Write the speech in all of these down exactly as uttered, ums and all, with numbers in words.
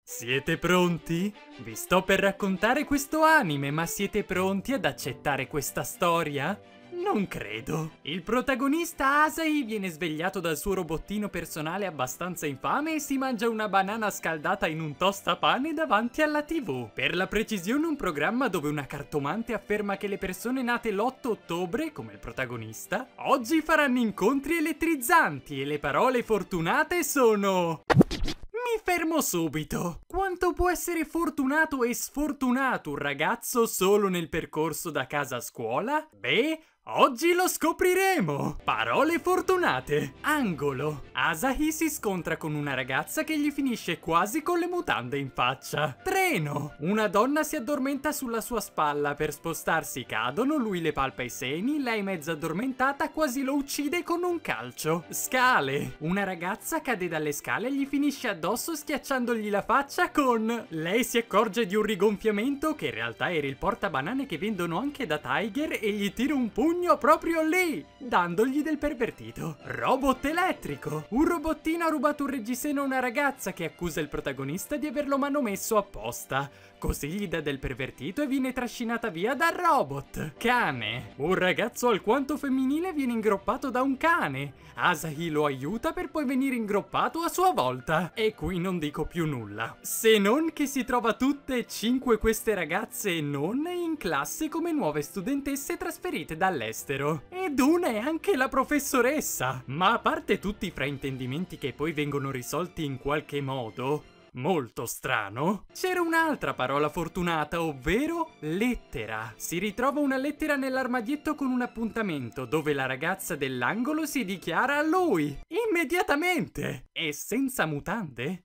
Siete pronti? Vi sto per raccontare questo anime, ma siete pronti ad accettare questa storia? Non credo. Il protagonista Asahi viene svegliato dal suo robottino personale abbastanza infame e si mangia una banana scaldata in un tostapane davanti alla tivù. Per la precisione un programma dove una cartomante afferma che le persone nate l'otto ottobre, come il protagonista, oggi faranno incontri elettrizzanti e le parole fortunate sono... Mi fermo subito. Quanto può essere fortunato e sfortunato un ragazzo solo nel percorso da casa a scuola? Beh, oggi lo scopriremo! Parole fortunate. Angolo. Asahi si scontra con una ragazza che gli finisce quasi con le mutande in faccia. Treno. Una donna si addormenta sulla sua spalla, per spostarsi cadono, lui le palpa i seni, lei mezza addormentata quasi lo uccide con un calcio. Scale. Una ragazza cade dalle scale e gli finisce addosso schiacciandogli la faccia con... Lei si accorge di un rigonfiamento che in realtà era il portabanane che vendono anche da Tiger e gli tira un pugno proprio lì, dandogli del pervertito. Robot elettrico. Un robottino ha rubato un reggiseno a una ragazza che accusa il protagonista di averlo manomesso apposta. Così gli dà del pervertito e viene trascinata via dal robot. Cane. Un ragazzo alquanto femminile viene ingroppato da un cane. Asahi lo aiuta per poi venire ingroppato a sua volta. E qui non dico più nulla. Se non che si trova tutte e cinque queste ragazze e non in classe come nuove studentesse trasferite dall'estero. Ed una è anche la professoressa. Ma a parte tutti i fraintendimenti che poi vengono risolti in qualche modo... molto strano, c'era un'altra parola fortunata, ovvero lettera. Si ritrova una lettera nell'armadietto con un appuntamento dove la ragazza dell'angolo si dichiara a lui immediatamente e senza mutande.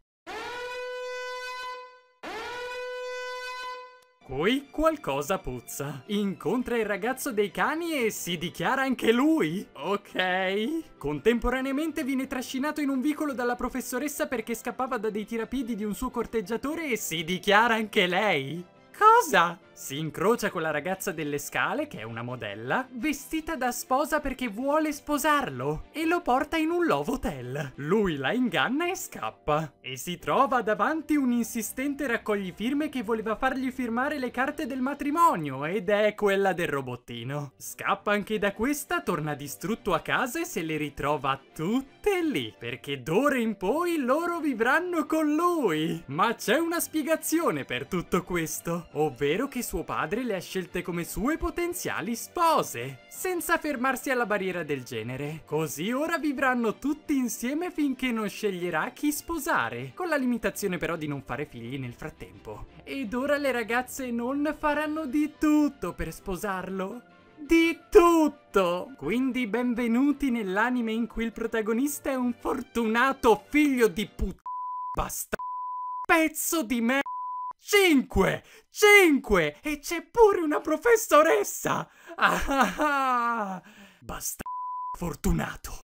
Qui qualcosa puzza. Incontra il ragazzo dei cani e si dichiara anche lui. Ok. Contemporaneamente viene trascinato in un vicolo dalla professoressa perché scappava da dei tirapiedi di un suo corteggiatore e si dichiara anche lei. Cosa? Si incrocia con la ragazza delle scale, che è una modella, vestita da sposa perché vuole sposarlo, e lo porta in un love hotel. Lui la inganna e scappa. E si trova davanti un insistente raccoglifirme che voleva fargli firmare le carte del matrimonio, ed è quella del robottino. Scappa anche da questa, torna distrutto a casa e se le ritrova tutte lì, perché d'ora in poi loro vivranno con lui. Ma c'è una spiegazione per tutto questo, ovvero che suo padre le ha scelte come sue potenziali spose, senza fermarsi alla barriera del genere. Così ora vivranno tutti insieme finché non sceglierà chi sposare, con la limitazione però di non fare figli nel frattempo. Ed ora le ragazze non faranno di tutto per sposarlo. Di tutto! Quindi benvenuti nell'anime in cui il protagonista è un fortunato figlio di put... basta... pezzo di me... Cinque! Cinque! E c'è pure una professoressa! Ah ah ah! Basta fortunato!